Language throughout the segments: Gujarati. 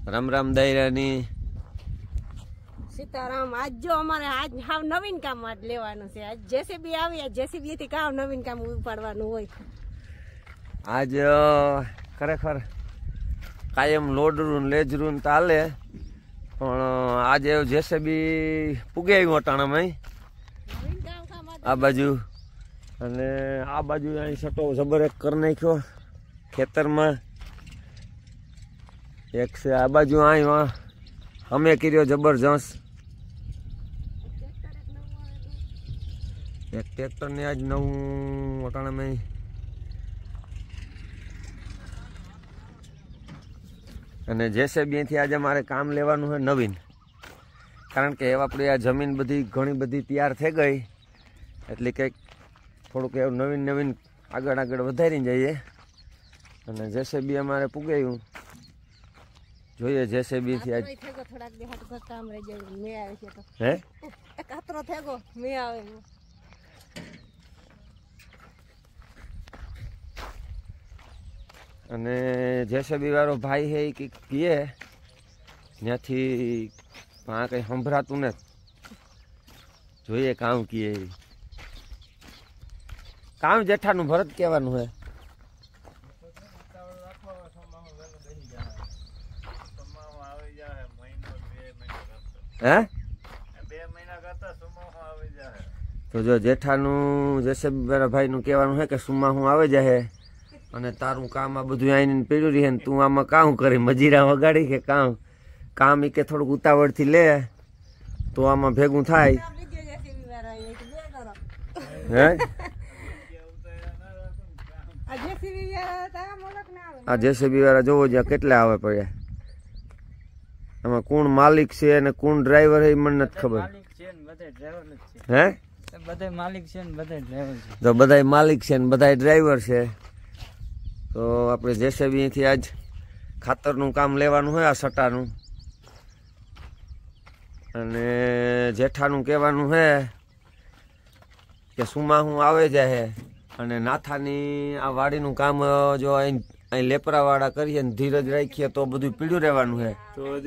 રામ રામ દાયરાની સીતારામ। આજ જો અમારે આજ હાવ નવીન કામ આજ લેવાનું છે। આજ જેસીબી આવી, જેસીબી થી કામ નવીન કામ ઉપાડવાનું હોય। આજ ખરેખર કાયમ લોડરું લેજરું ચાલે, પણ આજે જેસીબી પૂગે આવ્યું અટાણામાં આ બાજુ, અને આ બાજુ અહીં સટો જબર એક કરી નાખ્યો ખેતરમાં। એક છે આ બાજુ અહીં અમે કર્યો જબરજસ્ત। એક ટ્રેક્ટર ને આજ નવું અટાણામાં અને જેસીબીથી આજે મારે કામ લેવાનું છે નવીન, કારણ કે આપણી આ જમીન બધી ઘણી બધી તૈયાર થઈ ગઈ, એટલે કંઈક થોડુંક એવું નવીન નવીન આગળ વધારીને જઈએ। અને જેસીબી અમારે પૂગાયું, જોઈએ જેસીબી થી આજ કામ રહી જાય મે આવે છે તો હે કાતરો થેગો મે આવે। અને જેસીબી વાળો ભાઈ હે કે કીએ ત્યાંથી આ કંઈ સંભળાતું નથી, જોઈએ કામ કીએ કામ જેઠાનું ભરત કહેવાનું હે। હે તો જો જેઠાનું જેસીબી વાળા ભાઈનું કહેવાનું છે કે સુમાહું આવે જાય, અને તારું કામ આ બધું આવીને પીડ્યું રહે ને તું આમાં કામ કરી મજીરા વગાડી કે કામ એ કે થોડુંક ઉતાવળથી લે તો આમાં ભેગું થાય। હે આ જેસીબી વાળા જોવો જ્યાં કેટલા આવે પડ્યા, આમાં કોણ માલિક છે અને કોણ ડ્રાઈવર છે એ મને નથી ખબર। હે બધા માલિક છે ને બધા ડ્રાઈવર છે, તો બધા માલિક છે ને બધા ડ્રાઈવર છે। તો આપણે જેસીબી થી આજ ખાતરનું કામ લેવાનું હોય આ સટાનું, અને જેઠાનું કહેવાનું છે કે સુમાહું આવે જાય, અને નાથાની આ વાડીનું કામ જો અહીં લેપરાવાળા કરીએ ને ધીરજ રાખીએ તો બધું પીડ્યું રહેવાનું છે,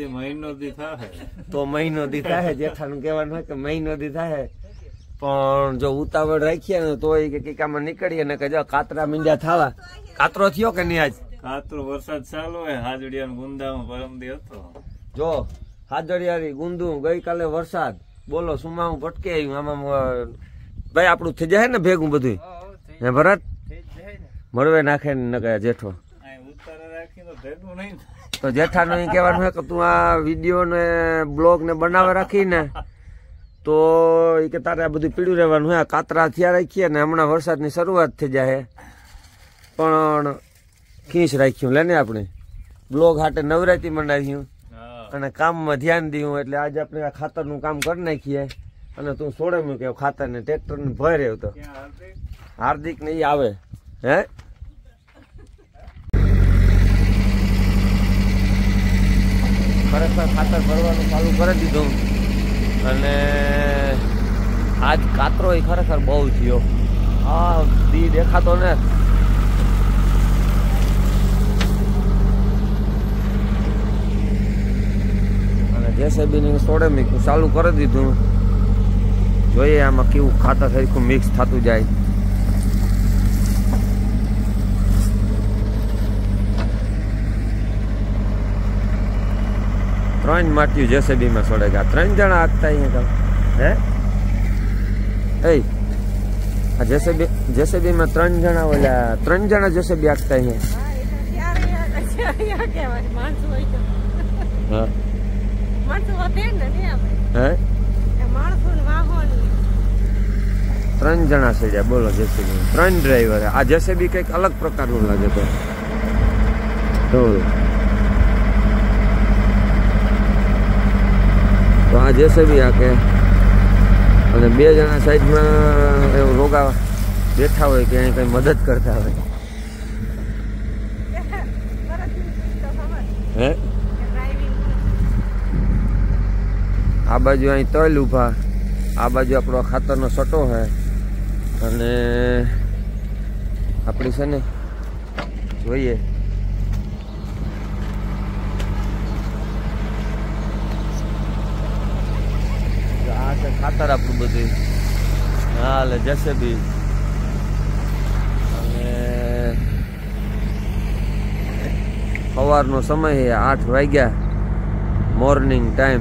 તો મહિનો દી થાય। જેઠાનું કહેવાનું હોય કે મહિનો દી થાય, પણ જો ઉતાવળ રાખીએ ને તો એ કંઈક આમાં નીકળીએ ને કે જો કાતરા મીંડા થવા। કાતરો થયો કે નહીં આજ? કાતરો વરસાદ ચાલુ હોય, હાજડિયા ગુંદામાં પરમદી હતો જો હાજડિયારી ગુંદુ ગઈકાલે વરસાદ, બોલો સુમાહું ભટકે આવ્યું આમાં। ભાઈ આપણું થઈ જાય ને ભેગું બધું હે ભરત મળવે નાખે ને ન કહે જેઠો, તો જેઠાનું એમ કહેવાનું છે કે તું આ વિડીયો ને બ્લોગ ને બનાવે રાખીને તો એ કે તારે આ બધું પીડ્યું રહેવાનું હે। કાતરા થયા રાખીએ ને હમણાં વરસાદની શરૂઆત થઈ જાય, પણ ખીંચ રાખ્યું લે ને આપણે બ્લોગ હાટે નવરાતી મનાવ્યું અને કામમાં ધ્યાન દઉં, એટલે આજે આપણે આ ખાતરનું કામ કરી નાખીએ। અને તું છોડે મૂકે ખાતર ને ટ્રેક્ટર ને ભય રહ્યો તો હાર્દિક ને આવે હે ખરેખર ખાતર ભરવાનું ચાલુ કરી દીધું, અને આજ કાતરો એ ખરેખર બહુ થયો, હા દી દેખાતો ને અને જેસીબી ની સોડે મીકું ચાલુ કરી દીધું, જોઈએ આમાં કેવું ખાતર સરખું મિક્સ થતું જાય। ત્રણ માટીયું જેસીબી માં સોડેગા, 3 જણા આગતા અહીંયા હે આ જેસીબી માં 3 જણા ઓલા 3 જણા જેસીબી આગતા અહીંયા। હે 3 જણા છે બોલો જેસીબી 3 ડ્રાઈવર। આ જેસીબી કંઈક અલગ પ્રકારનું લાગે તો આ જેસીબી આ કે, અને 2 જણા સાઈડમાં એવું રોગા બેઠા હોય કે અહીં કઈ મદદ કરતા હોય હે। આ બાજુ અહીં તલ ઉભા, આ બાજુ આપણો ખાતરનો સટો છે, અને આપણી છે ને જોઈએ ખાતર આપણું બધું હાલે જેસીબી અને સવારનો સમય છે 8 વાગ્યા મોર્નિંગ ટાઈમ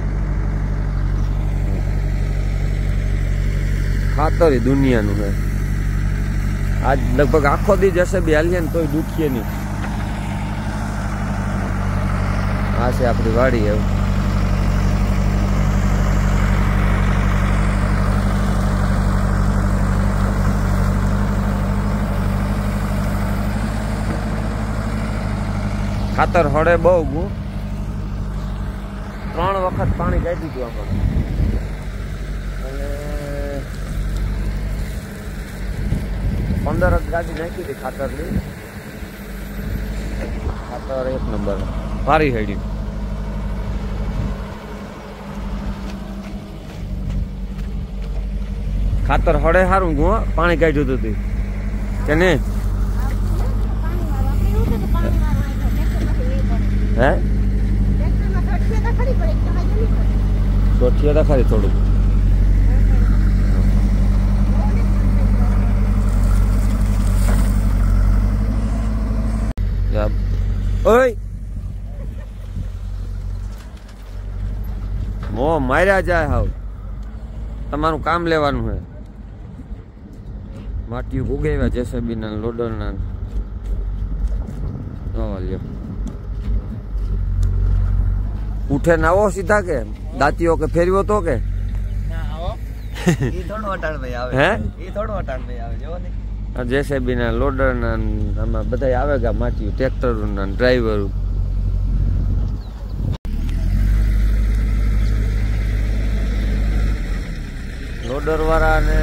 ખાતર દુનિયાનું છે આજ લગભગ આખો દી જેસીબી હાલીએ ને તોય દુખીએ નહીં આ છે આપણી વાડી હવે ખાતર હળે બહુ ગુ 3 વખત પાણી કાઢી દીધું આપણે અને 15 ગાડી નાખી હતી ખાતરની ખાતર 1 નંબર ભારી હેડી ખાતર હળે સારું ગુ પાણી કાઢ્યું હતું કે નહીં હે સોઠિયા તો ખરી થોડુંક ઓય મો માર્યા જાય હાવ તમારું કામ લેવાનું હે માટીઓ ઉગાવ્યા જેસીબી ના લોડર ના લ્યો ઉઠે ના આવો સીધા કે દાંતીઓ કે ફેરવ્યો તો કે જેસીબી ના લોડર ના આમાં બધા આવે ગા માટી ટ્રેક્ટર ના ડ્રાઈવર લોડર વાળા ને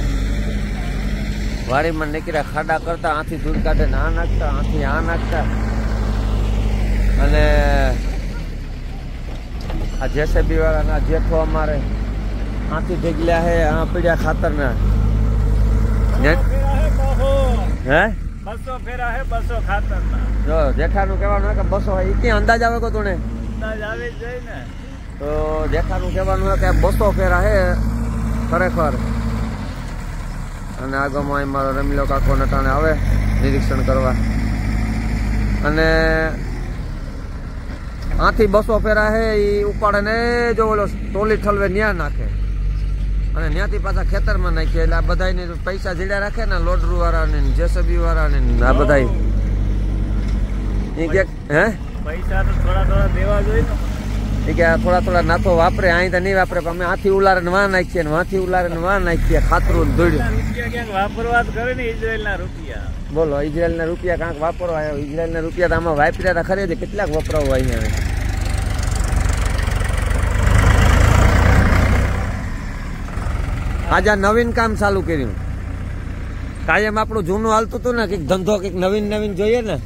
વાડીમાં નીકળ્યા ખાડા કરતા આથી દૂર કાઢે ને આ નાખતા આથી આ નાખતા અને આ જેસીબી વાળા ના જેઠો અમારે આથી ઢગલ્યા હે આ પીડ્યા ખાતર ના હે 200 ફેરા હે 200 ખાતર ના જો જેઠાનું કહેવાનું કે 200 એ ક્યાં અંદાજ આવે કો તુને અંદાજ આવી જ જાય ને તો જેઠાનું કહેવાનું કે 200 ફેરા હે ખરેખર અને આગળમાં મારો રમીલો કાકો નટાણે આવે નિરીક્ષણ કરવા અને આથી 200 ફેરા હે એ ઉપાડે ને જો ઓલો ટોલી ઠલવે ન્યા નાખે અને ત્યાંથી પાછા ખેતરમાં નાખીએ એટલે આ બધાને પૈસા જીડ્યા રાખે ને લોડરૂ વાળાને જેસીબી વાળાને આ બધા એ કે હે પૈસા તો થોડા દેવા જોઈએ ને એ કે થોડા નાથો વાપરે અહીં તો નહીં વાપરે અમે આથી ઉલારે ને વાં નાખીએ ને વાંથી ઉલારે ને વાં નાખીએ ખાતરું દોડ્યું રૂપિયા ક્યાંક વાપરવા જ કરે ને ઇઝરાયલના રૂપિયા બોલો ઇઝરાયલના રૂપિયા કાંક વાપરવા આવ્યો ઇઝરાયલના રૂપિયા તો આમાં વાપર્યા હતા ખરી કેટલાક વપરાવવા અહીંયા આજે નવીન કામ ચાલુ કર્યું કાયમ આપણું જૂનું હાલતું હતું ને કઈક ધંધો કઈક નવીન જોઈએ ને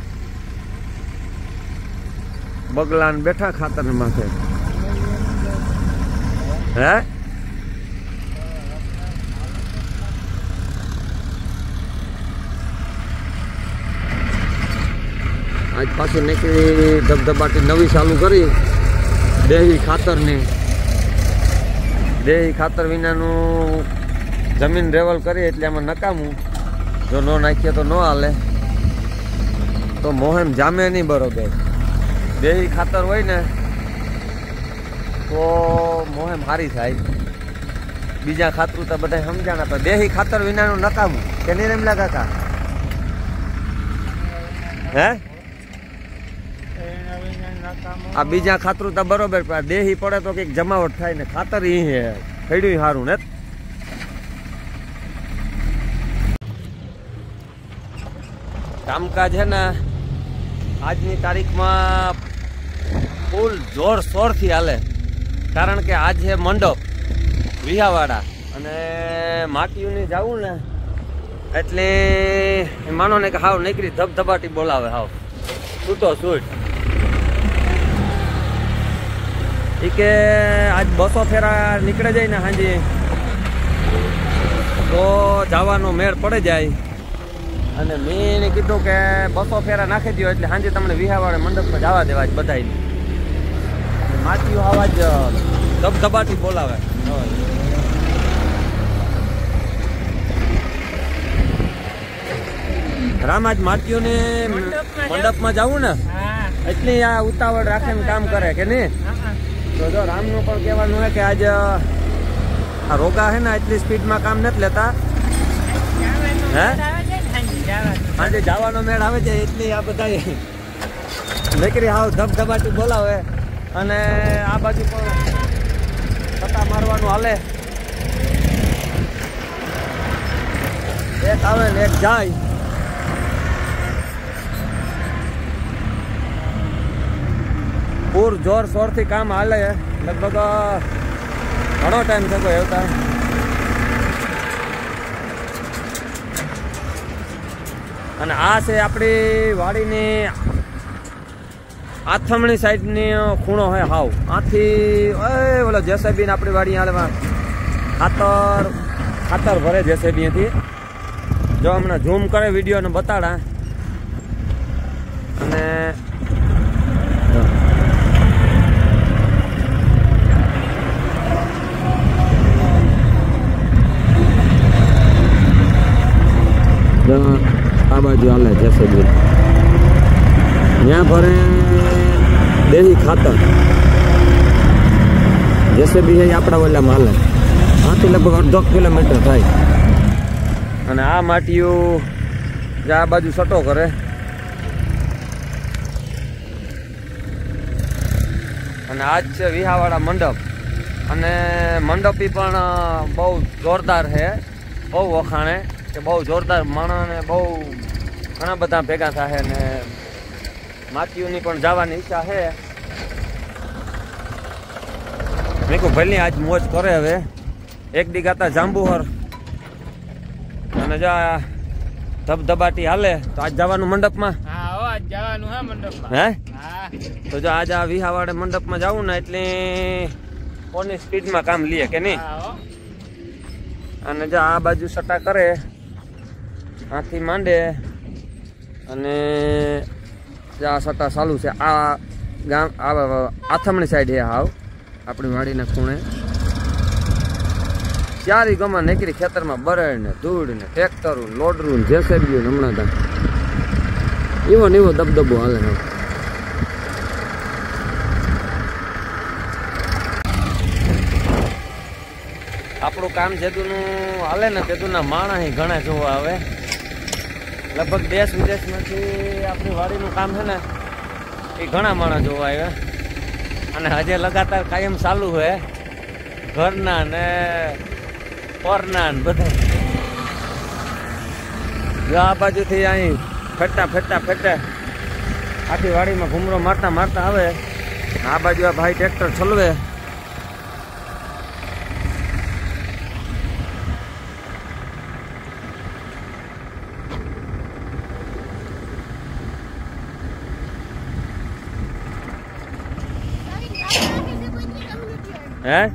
બગલા ને બેઠા ખાતર માથે હે આજ પાછી નીકળી ધબધબાટી નવી ચાલુ કરી દેહી ખાતરની દેહી ખાતર વિનાનું જમીન રેવલ કરી એટલે આમાં નકામું જો ન નાખીએ તો ન હાલે તો મોહેમ જામે નહીં બરોબર દેહી ખાતર હોય ને તો મોહેમ સારી થાય બીજા ખાતરું તો બધા સમજાણા પણ દેહી ખાતર વિનાનું નકામું કે નહીં રેમલા કાકા હે આ બીજા ખાતરું તો બરોબર દેહી પડે તો કઈક જમાવટ થાય ને ખાતર ઈ હે ખેડ્યું સારું ને કામકાજ હે ને આજની તારીખમાં ફૂલ જોરશોરથી હાલે કારણ કે આજ છે મંડપ વિહાવાડા અને માટીઓની જવું ને એટલે માનો ને કે હાવ નીકળી ધબધબાટી બોલાવે હાવ છૂટો છૂટ એ કે આજ 200 ફેરા નીકળે જાય ને સાંજે તો જવાનો મેળ પડે જાય અને મેં એને કીધું કે 200 ફેરા નાખી દો એટલે સાંજે તમને વિહાવાળે મંડપમાં જવા દેવા જ બધાને માટીઓ આવાજ ધબધબાટી બોલાવે રામ આજ માટીઓને મંડપમાં જવું ને એટલે આ ઉતાવળ રાખીને કામ કરે કે નહીં? તો જો રામનું પણ કહેવાનું હોય કે આજ આ રોગા છે ને એટલી સ્પીડમાં કામ નથી લેતા. હે આજે જવાનો મેળ આવે છે એટલી આ બધા નીકળી હાવ ધબધબાટી બોલાવે. અને આ બાજુ પણ સટ્ટા મારવાનું હાલે. એક આવે ને એક જાય. પૂર જોર શોરથી કામ હાલે. લગભગ ઘણો ટાઈમ થયો આવતા. અને આ છે આપણી વાડીની આથમણી સાઈડની ખૂણો હે હાવ. આથી ઓલો જેસીબી આપણી વાડી હાલમાં ખાતર ભરે જેસીબીથી. જો હમણાં ઝૂમ કરે વિડીયોને બતાડા. અને આ બાજુ હાલે જેસીબી. ત્યાં ભરે દેહી ખાતર. જેસીબી આપણા ઓલામાં હાલે. આથી લગભગ 1.5 કિલોમીટર થાય. અને આ માટીઓ આ બાજુ સટો કરે. અને આજ છે વિહાવાળા મંડપ. અને મંડપી પણ બહુ જોરદાર છે. બહુ વખાણે કે બહુ જોરદાર માણસને બહુ ઘણા બધા ભેગા થાય. ને માટીઓની પણ જવાની ઈચ્છા છે. મેં કહું ભલે આજ મોજ કરે. હવે એક દી ગાતા જાંબુહર અને જા ધબધબાટી હાલે. તો આજ જવાનું મંડપમાં. હે તો જો આજ આ વિહાવાડે મંડપમાં જવું ને એટલે કોની સ્પીડમાં કામ લે કે નહીં? અને જો આ બાજુ સટ્ટા કરે આથી માંડે. અને આ સટ્ટા ચાલુ છે. આ ગામ આથમણી સાઈડ હે હાવ આપણી વાડીના ખૂણે. ચારી ગમાં નીકળી ખેતરમાં બરડ ને ધૂળ ને ટ્રેક્ટરું લોડરું જેસીબી હમણાં ત્યાં એવો ને એવો દબદબો હાલે. આપણું કામ જેદુનું હાલે ને તેદુના માણસ ઘણા જોવા આવે. લગભગ દેશ વિદેશમાંથી આપણી વાડીનું કામ છે ને એ ઘણા માણસ જોવા આવ્યા. અને હજે લગાતાર કાયમ ચાલુ હોય. ઘરના ને પરના ને બધા આ બાજુથી અહીં ફેટા આખી વાડીમાં ઘૂમરો મારતા આવે. આ બાજુ આ ભાઈ ટ્રેક્ટર છલવે. હે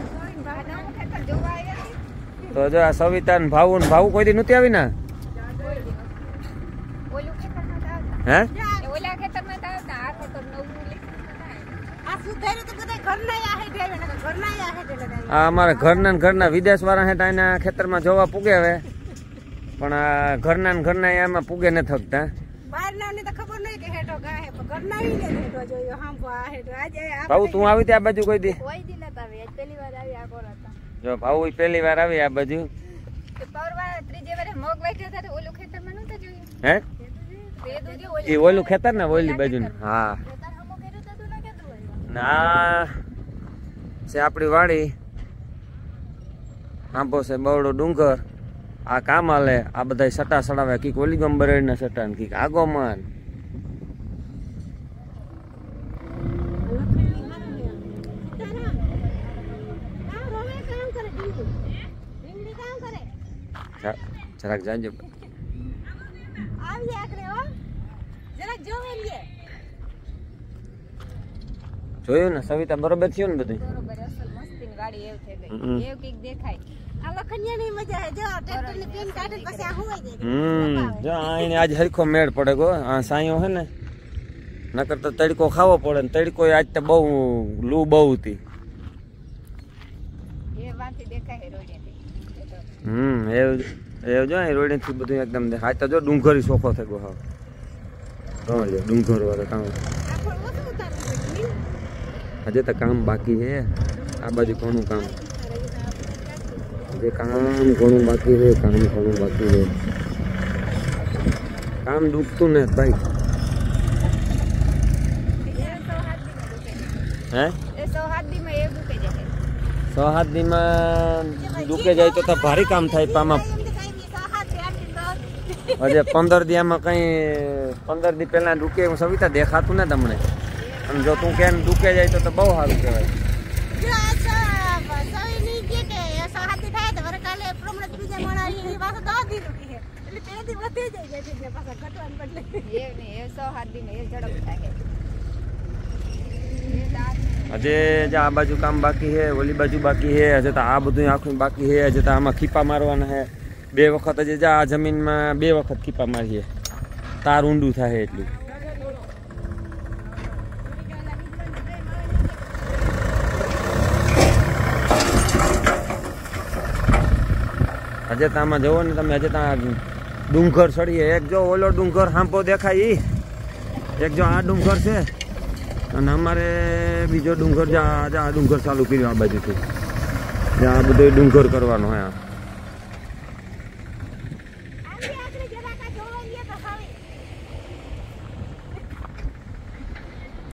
તો જો આ સવિતા ને ભાવું કોઈ દી નથી આવી ને? હે આ અમારા ઘરના વિદેશ વાળા હેઠ એના ખેતરમાં જોવા પૂગે. હવે પણ આ ઘરના એમાં પૂગે ન થકતા. ભાવ તું આવી ત્યાં બાજુ કોઈ દી? જો ભાવ પહેલી વાર આવી આ બાજુ. હે એ ઓલું ખેતર ને ઓલી બાજુ ને? હા ના છે આપણી વાડી. આંબો છે બવડો ડુંગર. આ કામ હાલે. આ બધા સટા સડાવે. કીક ઓલી ગંબર ના સટા ને કીક આગોમાં. જરાક જાજો. જોયું ને સવિતા બરોબર થયું ને બધું? જો આજ હરખો મેળ પડે ગો. આ સાયો હે ને નકર તો તડકો ખાવો પડે ને. તડકો આજ તો બહુ લૂ બહુ હતી. એવું એ જો રોડ થી બધું એકદમ દેખાય તો જો ડુંગરી ચોખ્ખો થઈ ગયો હા ડુંગર વાળો કામ હજે તો કામ બાકી છે આ બાજુ ઘણું કામ જે કામ ઘણું બાકી છે કામ દુખતું ને ભાઈ હે 6-7 દીમાં દુખે જાય તો ભારી કામ થાય પામાં હજે 15 દી આમાં કઈ 15 દી પહેલા દુખે હું સવિતા દેખાતું ને તમને અને જો તું કેમ દુખે જાય તો બહુ સારું કહેવાય હજે આ બાજુ કામ બાકી છે ઓલી બાજુ બાકી છે હજે તો આ બધું આખું બાકી છે હજે તો આમાં ખીપા મારવાના છે 2 વખત હજે આ જમીનમાં 2 વખત ખીપા મારીએ તાર ઊંડું થાય એટલું હજે તો આમાં જવો ને તમે હજે ત્યાં ડુંગર ચડીએ એક જો ઓલો ડુંગર હાંપો દેખાય એક જો આ ડુંગર છે અને અમારે બીજો ડુંગર આ ડુંગર ચાલુ કર્યો આ બાજુથી જ્યાં આ બધો ડુંગર કરવાનો હે